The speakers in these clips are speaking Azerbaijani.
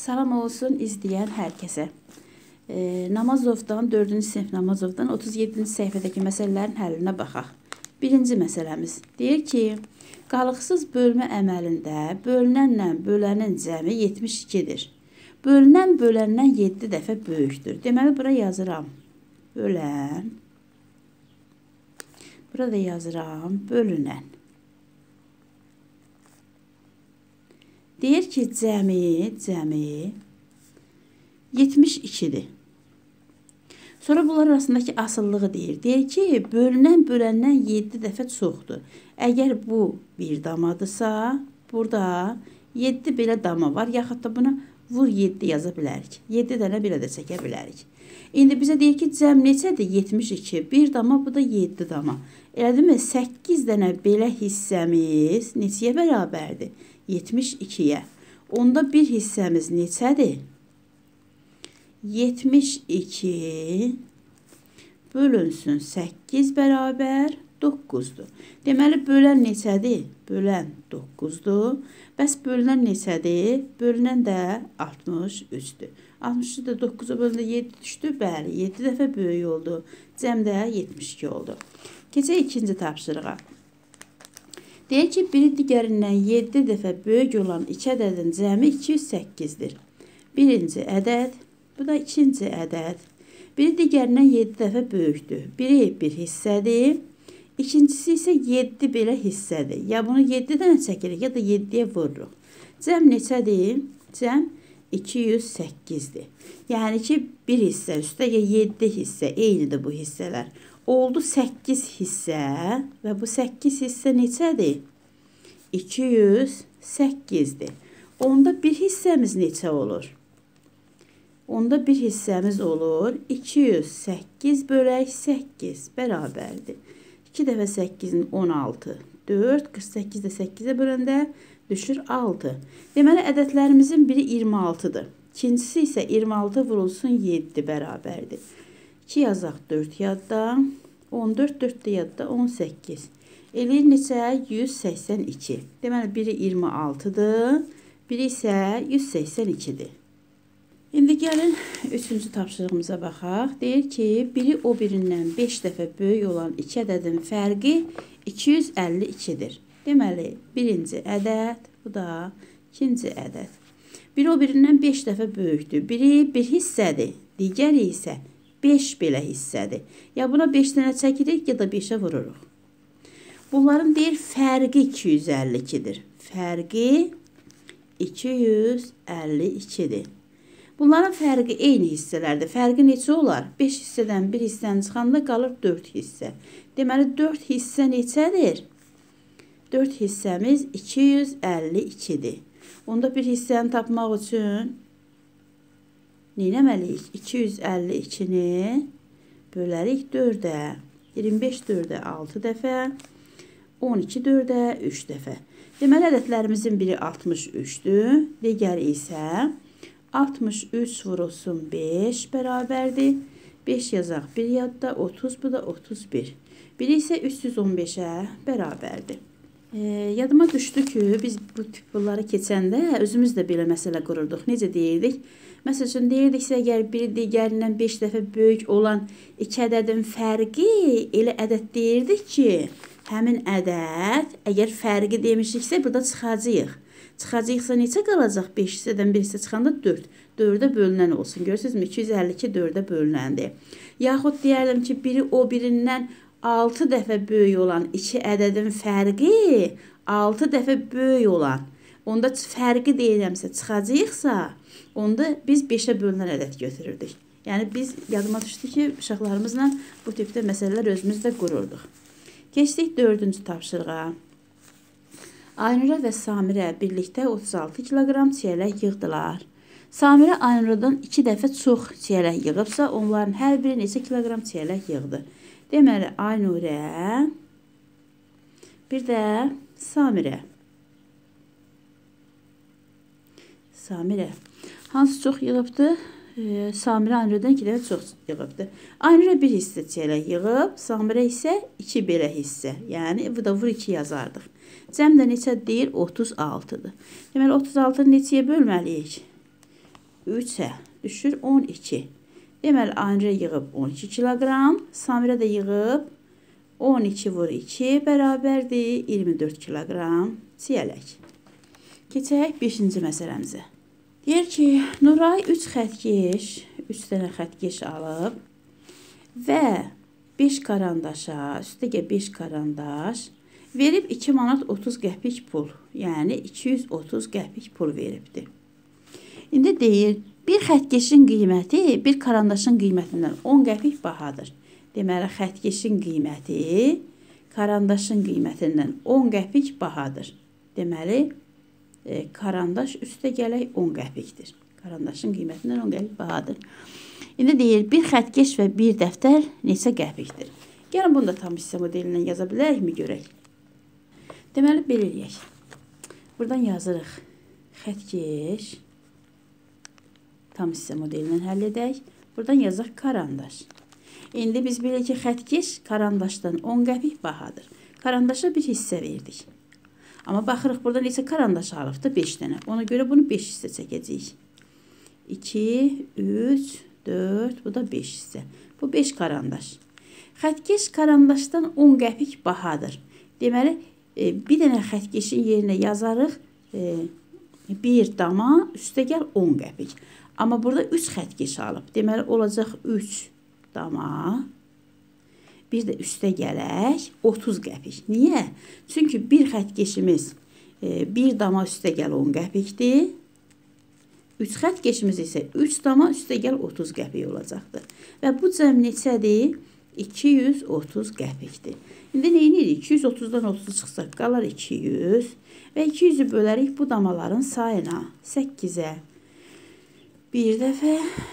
Salam olsun izləyən hər kəsə. Namazovdan, 4-cü sinif Namazovdan 37-ci səhifədəki məsələlərin həllinə baxaq. Birinci məsələmiz deyir ki, qalıqsız bölmə əməlində bölünənlə bölənin cəmi 72-dir. Bölünən böləndən 7 dəfə böyükdür. Deməli, bura yazıram bölən. Burada yazıram bölünən. Deyir ki, cəmi 72'dir. Sonra bunlar arasındakı asıllığı deyir. Deyir ki, bölünən böləndən 7 dəfə çoxdur. Əgər bu bir damadırsa, burada 7 belə dama var. Yaxud da buna vur 7 yaza bilərik. 7 dənə belə də çəkə bilərik. İndi bizə deyir ki, cəm neçədir? 72. Bir dama, bu da 7 dama. Elə deyilmi? 8 dənə belə hissəmiz neçəyə bərabərdir? 72'ye. Onda bir hissəmiz neçədir? 72 bölünsün 8 bərabər 9'dur. Deməli, bölən neçədir? Bölən 9'dur. Bəs bölünən neçədir? Bölünən də 63'dür. 63'ü də 9'a bölündə 7 düşdü. Bəli, 7 dəfə böyük oldu. Cəm də 72 oldu. Keçək ikinci tapşırığa. Deyir ki, biri digərindən 7 dəfə böyük olan 2 ədədin cəmi 208'dir. Birinci ədəd, bu da ikinci ədəd. Biri digərindən 7 dəfə böyükdür. Biri bir hissədir. İkincisi isə 7 belə hissədir. Ya bunu 7 dənə çəkirik, ya da 7'yə vururuq. Cəm neçədir? Cəm 208'dir. Yəni ki, bir hissə üstə 7 hissə, eynidir bu hissələr. Oldu 8 hissə və bu 8 hissə neçədir? 208'dir. Onda bir hissəmiz neçə olur? Onda bir hissəmiz olur 208 bölək 8 bərabərdir. 2 dəfə 8'in 16, 4, 48 də 8'e böləndə düşür 6. Deməli, ədədlərimizin biri 26'dır. İkincisi isə 26 vurulsun 7 bərabərdir. 2 yazaq 4 yadda, 14 4 də yadda 18. Eləyir neçə? 182. Deməli, biri 26'dır, biri isə 182'dir. İndi gəlin 3-cü tapşırığımıza baxaq. Deyir ki, biri o birindən 5 dəfə böyük olan 2 ədədin fərqi 252'dir. Deməli, birinci ədəd, bu da ikinci ədəd. Biri o birindən 5 dəfə böyükdür. Biri bir hissədir, digəri isə 5 belə hissədir. Ya buna 5 dənə çəkirik, ya da 5'ə vururuq. Bunların deyir fərqi 252'dir. Fərqi 252'dir. Bunların fərqi eyni hissələrdir. Fərqi neçə olar? 5 hissədən bir hissəni çıxanda qalır 4 hissə. Deməli, 4 hissə neçədir? 4 hissəmiz 252'dir. Onda bir hissəni tapmaq üçün neynəməliyik? 252'ni bölərik 4'ə. 25 4'ə 6 dəfə. 12 4'ə 3 dəfə. Deməli, ədədlərimizin biri 63'dür. Digəri isə 63 vurulsun 5 bərabərdir. 5 yazaq 1 yadda, 30, bu da 31. Biri isə 315'ə bərabərdir. Yadıma düşdü ki, biz bu tip bunları keçəndə özümüz də belə məsələ qururduq. Necə deyirdik? Məsəl üçün deyirdiksə, əgər biri digərindən 5 dəfə böyük olan 2 ədədin fərqi elə ədəd deyirdik ki, həmin ədəd, əgər fərqi demişiksə, burada çıxacağıq. Çıxacaqsa neçə qalacaq? 5 hissədən 1 hissə çıxanda 4. 4'ə bölünən olsun. Görürsünüzmü? 252 4'ə bölünəndir. Yaxud deyərdim ki, biri o birindən 6 dəfə böyük olan 2 ədədin fərqi 6 dəfə böyük olan. Onda fərqi deyirəmsə, çıxacaqsa, onda biz 5'ə bölünən ədəd götürürdük. Yəni, biz yadıma düşdü ki, uşaqlarımızla bu tipdə məsələlər özümüzdə qururduq. Keçdik 4-cü tapşırığa. Aynurə və Samirə birlikdə 36 kiloqram çiyələk yığdılar. Samirə Aynurədən 2 dəfə çox çiyələk yığıbsa, onların hər biri neçə kiloqram çiyələk yığdı? Deməli, Aynurə, bir də Samirə. Samirə. Hansı çox yığıbdı? Samirə Aynurədən 2 dəfə çox yığıbdı. Aynurə bir hissə çiyələk yığıb, Samirə isə 2 belə hissə. Yəni, bu da vur 2 yazardıq. Cəm də neçə deyir? 36'dır. Deməli, 36'nı neçəyə bölməliyik? 3-ə düşür 12. Deməli, Aynurə yığıb 12 kiloqram, Samirə də yığıb 12 vur 2 bərabərdir 24 kiloqram çiyələk. Keçək 5-ci məsələmizə. Deyir ki, Nuray 3 dənə xətkeş alıb və 5 karandaşa, üstəgə 5 karandaş verib 2 manat 30 qəpik pul, yəni 230 qəpik pul veribdir. İndi deyir, bir xətkeşin qiyməti bir karandaşın qiymətindən 10 qəpik bahadır. Deməli, xətkeşin qiyməti karandaşın qiymətindən 10 qəpik bahadır. Deməli, karandaş üstə gələk 10 qəpikdir. Karandaşın qiymətindən 10 qəpik bahadır. İndi deyir, bir xətkeş və bir dəftər neçə qəpikdir? Gəlin, bunu da tam hissə modelindən yaza bilərikmi görək? Deməli, belə eləyək. Buradan yazırıq. Xətkeş tam hissə modelindən həll edək. Buradan yazaq karandaş. İndi biz bilək ki, xətkeş karandaşdan 10 qəpik bahadır. Karandaşa bir hissə verdik. Amma baxırıq, burada neçə karandaş alıbdır? 5 dənə. Ona görə bunu 5 hissə çəkəcəyik. 2, 3, 4, bu da 5 hissə. Bu 5 karandaş. Xətkeş karandaşdan 10 qəpik bahadır. Deməli, bir dənə xətkeşin yerinə yazarıq. Bir dama üstə gəl 10 qəpik. Amma burada 3 xətkeş alıb. Deməli, olacaq 3 dama. Bir də üstə gələk 30 qəpik. Niyə? Çünki bir xətkeşimiz bir dama üstə gəl 10 qəpikdir. 3 xətkeşimiz isə 3 dama üstə gəl 30 qəpik olacaqdır. Və bu cəm neçədir? 230 qəpikdir. İndi neyinirik? 230-dan 30 çıxsaq qalar 200 və 200-ü bölərik bu damaların sayına 8-ə. Bir dəfə,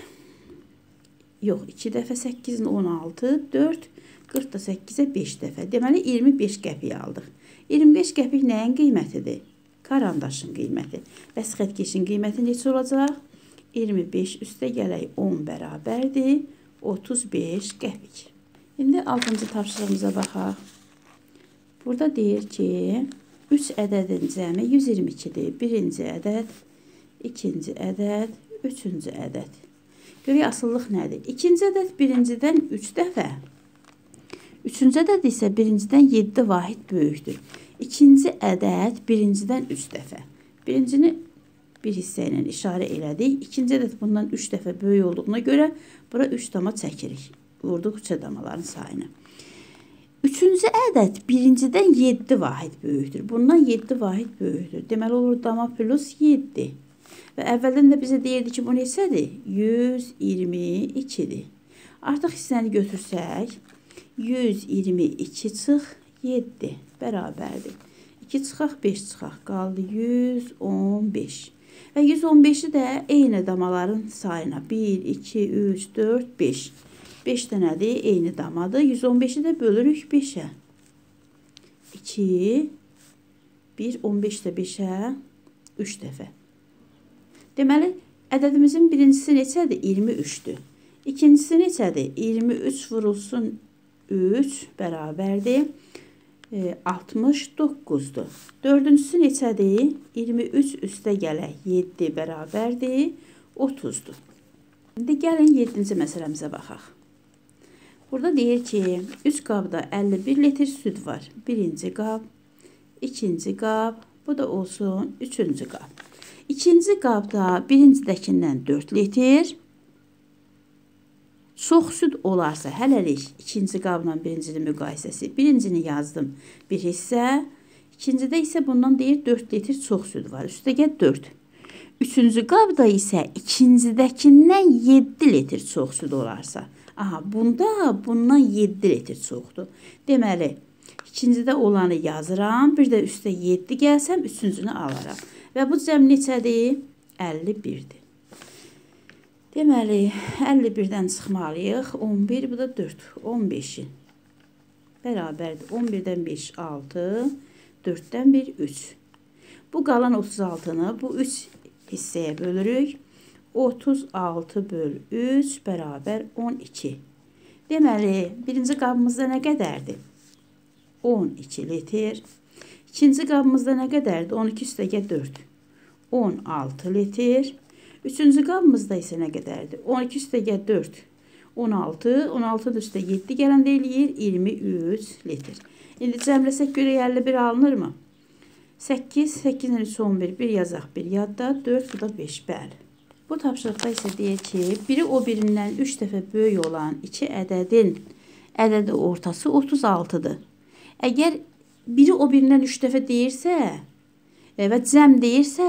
yox 2 dəfə 8-in 16, 4, 40 da 8-ə 5 dəfə. Deməli, 25 qəpik aldıq. 25 qəpik nəyin qiymətidir? Karandaşın qiyməti. Bəs xətkeşin qiyməti neçə olacaq? 25 üstə gələk 10 bərabərdir 35 qəpik. İndi 6-cı tapşırığımıza baxaq. Burada deyir ki, 3 ədədin cəmi 122-dir. Birinci ədəd, ikinci ədəd, üçüncü ədəd. Görək, asıllıq nədir? İkinci ədəd birincidən 3 dəfə. Üçüncü ədəd isə birincidən 7 vahid böyükdür. İkinci ədəd birincidən 3 dəfə. Birincini bir hissə ilə işarə elədik. İkinci ədəd bundan 3 dəfə böyük olduğuna görə bura 3 dama çəkirik. Vurduq 3 damaların sayını. Üçüncü ədəd birincidən 7 vahid böyükdür. Bundan 7 vahid böyükdür. Deməli olur dama plus 7. Və əvvəldən də bizə deyirdi ki, bu neçədir? 122-dir. Artıq hissəni götürsək, 122 çıx 7 bərabərdir. 2 çıxaq 5 çıxaq qaldı 115. Və 115-i də eyni damaların sayına 1, 2, 3, 4, 5. 5 dənədir, eyni damadır. 115-i də bölürük 5-ə. 2, 1, 15 də 5-ə 3 dəfə. Deməli, ədədimizin birincisi neçədir? 23-dür. İkincisi neçədir? 23 vurulsun 3 bərabərdir 69-dur. Dördüncüsü neçədir? 23 üstə gələk 7 bərabərdir 30-dur. İndi gəlin 7-ci məsələmizə baxaq. Burada deyir ki, 3 qabda 51 litr süd var. Birinci qab, ikinci qab, bu da olsun 3-cü qab. İkinci qabda birincidəkindən 4 litr çox süd olarsa, hələlik ikinci qabla birincinin müqayisəsi. Birincini yazdım bir hissə, ikincidə isə bundan deyir 4 litr çox süd var. Üstəgə 4. Üçüncü qabda isə ikincidəkindən 7 litr çox süd olarsa. Aha, bundan 7 litr çoxdur. Deməli, ikincidə olanı yazıram, bir də üstə 7 gəlsəm, üçüncünü alaram. Və bu cəm neçədir? 51-dir. Deməli, 51-dən çıxmalıyıq. 11, bu da 4. 15-i. Bərabərdir. 11-dən 5, 6. 4-dən 1, 3. Bu qalan 36-nı bu 3 hissəyə bölürük. 36 böl 3 bərabər 12. Deməli, birinci qabımızda nə qədərdir? 12 litr. İkinci qabımızda nə qədərdir? 12 üstəgə 4. 16 litr. Üçüncü qabımızda isə nə qədərdir? 12 üstəgə 4, 16. 16 üstə 7 gələndə eləyir 23 litr. İndi cəmləsək görə 51 alınırmı? 8, 8-dən 3, 11, 1 yazaq, 1 yadda, 4, bu da 5, bəli. Bu tapşırıqda isə deyir ki, biri o birindən 3 dəfə böyük olan 2 ədədin ədədi ortası 36-dır. Əgər biri o birindən 3 dəfə deyirsə və cəm deyirsə,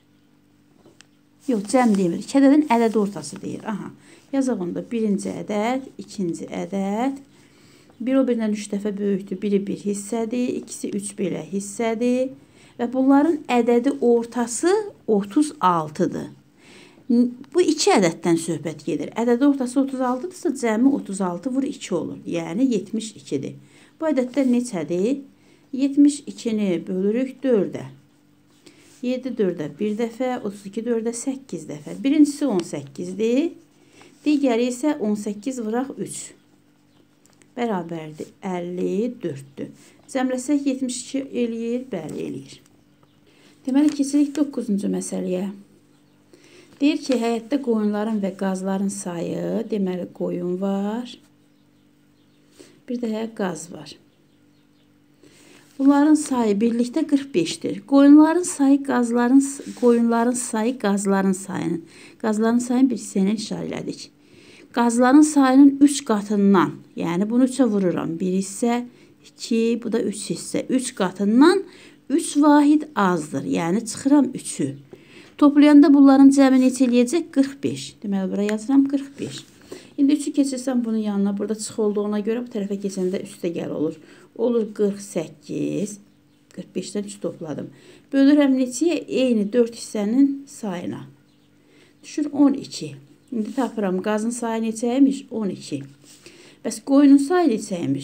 yox, cəm demir, 2 ədədin ədədi ortası deyir. Aha, yazaq onda birinci ədəd, ikinci ədəd. Bir o birindən 3 dəfə böyükdür. Biri 1 hissədir, ikisi 3 belə hissədir. Və bunların ədədi ortası 36-dır. Bu 2 ədəddən söhbət gedir. Ədədi ortası 36-dırsa, cəmi 36 vur 2 olur. Yəni 72-dir. Bu ədədlər neçədir? 72-ni bölürük 4-ə. 7 4-ə 1 dəfə, 32 4-ə 8 dəfə. Birincisi 18-dir. Digəri isə 18 vuraq 3. Bərabərdir 54-dür. Cəmləsək 72 eləyir, bəli eləyir. Deməli, keçirik 9-cu məsələyə. Deyir ki, həyətdə qoyunların və qazların sayı, deməli, qoyun var. Bir də qaz var. Bunların sayı birlikdə 45-dir. Qoyunların sayı qoyunların sayı qazların sayının. Qazların sayını bir hissəyə işarə elədik. Qazların sayının 3 qatından, yəni bunu 3-ə vururam. 1 hissə, 2, bu da 3 hissə. 3 qatından 3 vahid azdır. Yəni çıxıram 3-ü. Toplayanda bunların cəmi neçə eləyəcək? 45. Deməli, bura yazıram 45. İndi 3-ü keçirsəm bunun yanına, burada çıx olduğuna görə bu tərəfə keçəndə üstə gəl olur. Olur 48. 45-dən 3 topladım. Bölürəm neçəyə? Eyni 4 hissənin sayına. Düşür 12. İndi tapıram, qazın sayı neçəymiş? 12. Bəs qoyunun sayı neçəymiş?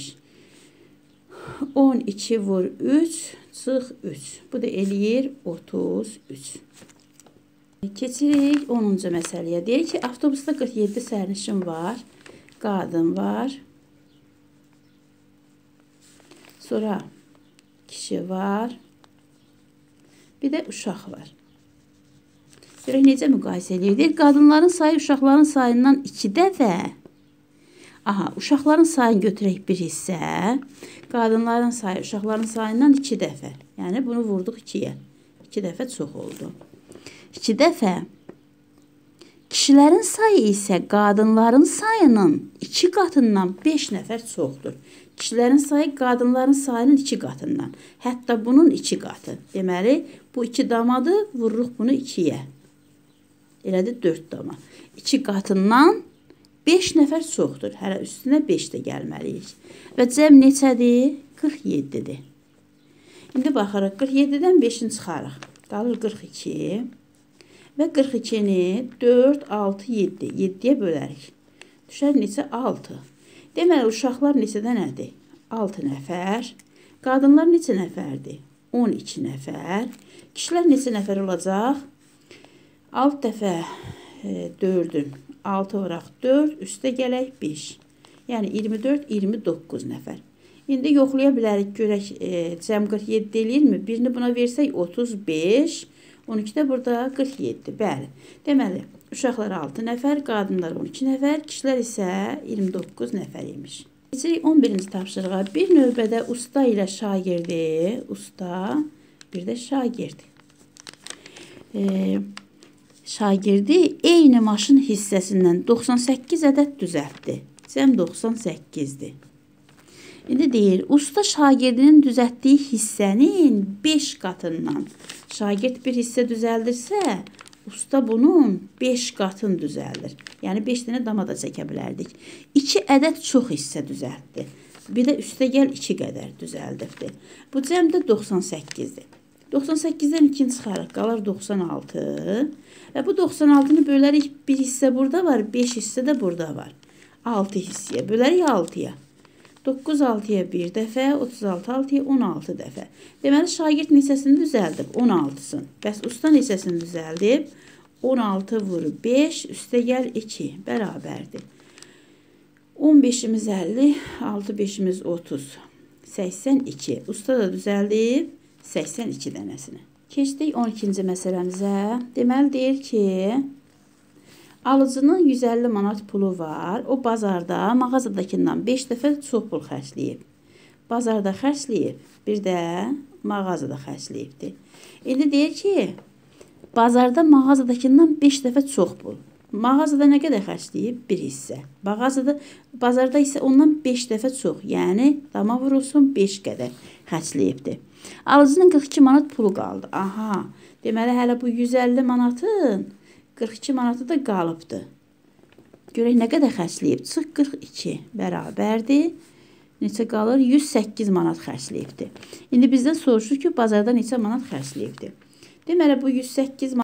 12 vur 3, çıx 3. Bu da eləyir 33. Keçirik 10-cu məsələyə. Deyir ki, avtobusda 47 sərnişin var, qadın var. Sonra kişi var. Bir də uşaq var. Görək necə müqayisə edir? Qadınların sayı uşaqların sayından 2 dəfə. Aha, uşaqların sayını götürək bir hissə. Qadınların sayı uşaqların sayından 2 dəfə. Yəni bunu vurduq 2-yə. 2 dəfə çox oldu. 2 dəfə. Kişilərin sayı isə qadınların sayının 2 qatından 5 nəfər çoxdur. Kişilərin sayı qadınların sayının 2 qatından. Hətta bunun 2 qatı. Deməli, bu 2 damadır, vururuq bunu 2-yə. Elədir 4 dama. 2 qatından 5 nəfər çoxdur. Hələ üstünə 5 də gəlməliyik. Və cəm neçədir? 47-dir. İndi baxırıq. 47-dən 5-ini çıxarıq. Qalır 42. Və 42-ni 4, 6, 7. 7-yə bölərik. Düşər neçə? 6. Deməli, uşaqlar neçədə nədir? 6 nəfər. Qadınlar neçə nəfərdir? 12 nəfər. Kişilər neçə nəfər olacaq? 6 dəfə 4-ün 6 vuraq 4, üstə gələk 5. Yəni 24, 29 nəfər. İndi yoxlaya bilərik, görək cəm 47 eləyirmi? Birini buna versək 35, 12 də burada 47. Bəli. Deməli, uşaqlar 6 nəfər, qadınlar 12 nəfər, kişilər isə 29 nəfər imiş. Keçirik 11-ci tapşırığa. Bir növbədə usta ilə şagirdi, usta, bir də şagird. Şagirdi eyni maşın hissəsindən 98 ədəd düzəltdi. Cəm 98-dir. İndi deyir, usta şagirdinin düzəltdiyi hissənin 5 qatından. Şagird bir hissə düzəldirsə, usta bunun 5 qatını düzəldir. Yəni 5 dənə dama da çəkə bilərdik. 2 ədəd çox hissə düzəltdi. Bir də üstə gəl 2 qədər düzəldirdi. Bu cəm də 98-dir. 98-dən 2-ni çıxarıq, qalır 96. Və bu 96-nı bölərik, bir hissə burada var, 5 hissə də burada var. 6 hissəyə bölərik 6-ya. 9 6-ya 1 dəfə, 36 6-ya 16 dəfə. Deməli, şagird neçəsini düzəldib? 16-sın. Bəs usta neçəsini düzəldib? 16 vur 5, üstə gəl 2, bərabərdir. 15-imiz 50, 6 5-imiz 30, 82. Usta da düzəldib 82 dənəsini. Keçdik 12-ci məsələmizə. Deməli, deyir ki, Alıcının 150 manat pulu var. O bazarda mağazadakindən 5 dəfə çox pul xərcləyib. Bazarda xərcləyib, bir də mağazada xərcləyibdir. İndi deyir ki, bazarda mağazadakindən 5 dəfə çox pul. Mağazada nə qədər xərcləyib? Bir hissə. Bazarda isə ondan 5 dəfə çox, yəni dama vurulsun 5 qədər xərcləyibdir. Alıcının 42 manat pulu qaldı. Aha, deməli hələ bu 150 manatın 42 manatı da qalıbdır. Görək nə qədər xərcləyib? Çıx 42 bərabərdir. Neçə qalır? 108 manat xərcləyibdir. İndi bizdən soruşur ki, bazarda neçə manat xərcləyibdir. Deməli bu 108 manat